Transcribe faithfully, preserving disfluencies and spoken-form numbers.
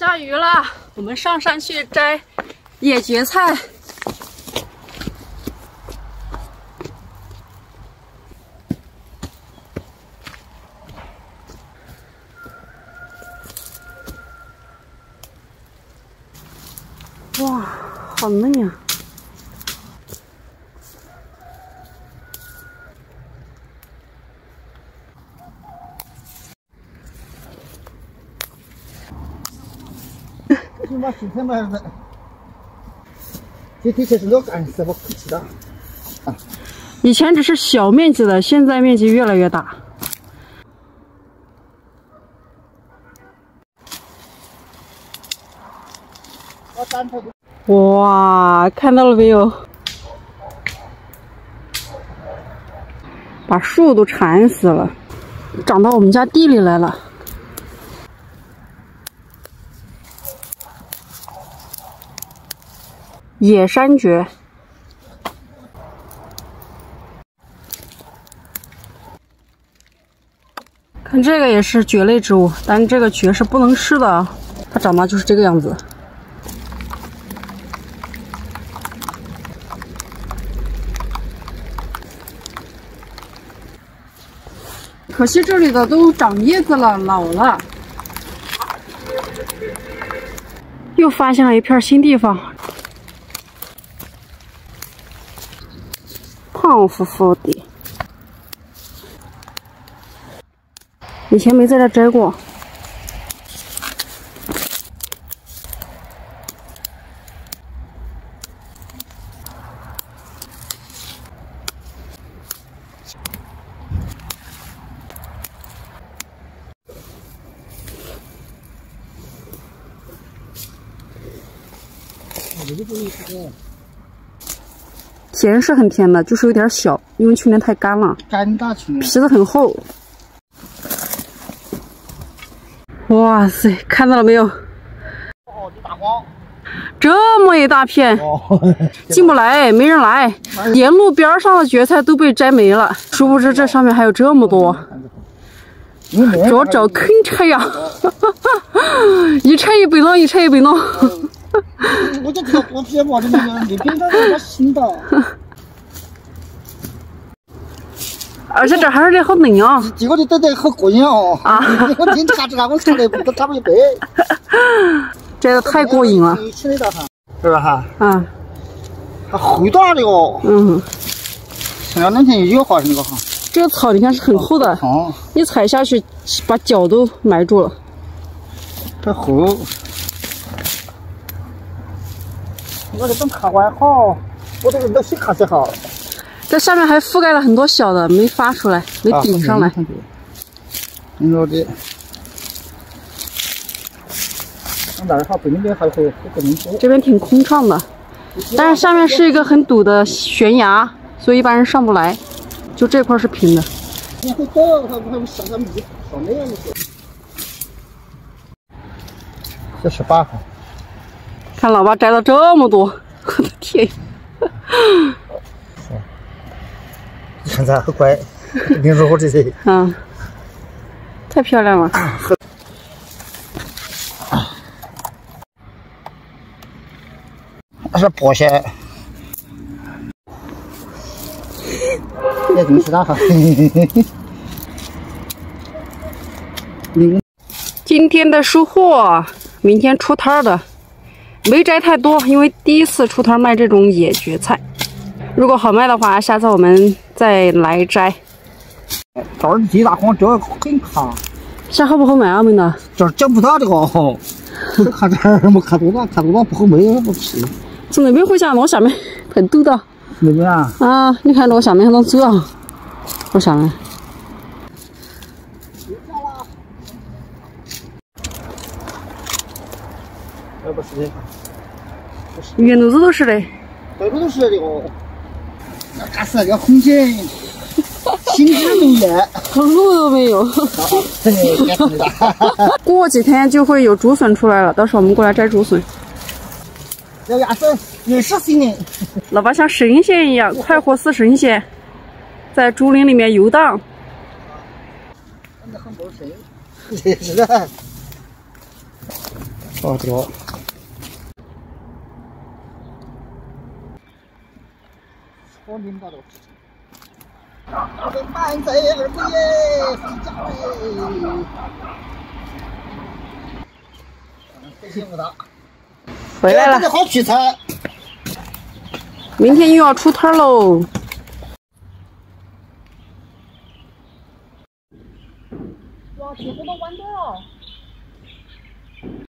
下雨了，我们上山去摘野蕨菜。哇，好嫩呀！ 你妈今天嘛是，这的确是老干是不可吃的。啊， 以前只是小面积的，现在面积越来越大。哇，看到了没有？把树都缠死了，长到我们家地里来了。 野山蕨，看这个也是蕨类植物，但是这个蕨是不能吃的啊，它长大就是这个样子。可惜这里的都长叶子了，老了。又发现了一片新地方。 胖乎乎的，以前没在这摘过。甜是很甜的，就是有点小，因为去年太干了， 干大去年皮子很厚。哇塞，看到了没有？ 哦，这大黄， 这么一大片， 哦、 进不来，没人来，沿路边上的蕨菜都被摘没了。殊不知这上面还有这么多，找找坑拆呀！一拆一百弄，一拆一百弄。 我就知道剥皮嘛，这那个里边那个新的。 而且这还是得好嫩啊！ 这个的得得好过瘾哦！啊，我今查这个，我查的不差不一倍。 这个太过瘾了， 吃的哈，是吧哈？ 嗯， 还厚大的哦。嗯，像那两天有好那个哈。 这个草你看是很厚的，哦，一踩下去把脚都埋住了。 这厚。 我这种卡还好，我这个那些卡些好。 这下面还覆盖了很多小的，没发出来，没顶上来。 你说的，那儿好，北那边还会不能多。 这边挺空旷的，但是下面是一个很陡的悬崖，所以一般人上不来。就这块是平的。 你会多，还还会上个米，上那样的。这十八号。 看老爸摘了这么多，我的天！ 现在很乖，你说我这些， 嗯，太漂亮了。 那是螃蟹，这东西大哈。 今天的收获，明天出摊的。 没摘太多，因为第一次出摊卖这种野蕨菜。如果好卖的话，下次我们再来摘。 这儿地大黄这很卡， 这好不好卖啊？们的这儿讲不到这个哦。看这儿没看多大，看多大不好卖，不吃。 从那边回家，我下面很陡的。 那边啊？ 啊，你看这我下面还能走啊，我下面。 这不是的， 原路子都是的， 这个都是的哦。那干死那个红心，心知没眼， 路都没有。过几天就会有竹笋出来了，到时候我们过来摘竹笋。 这牙笋也是新的。 老爸像神仙一样，快活似神仙，在竹林里面游荡。 那很多神，是的。 哦，这个。我领导的。我的满载而归耶，回家嘞。飞行不大。 回来了。 这个好取材。 明天又要出摊喽。 哇，全部都完蛋。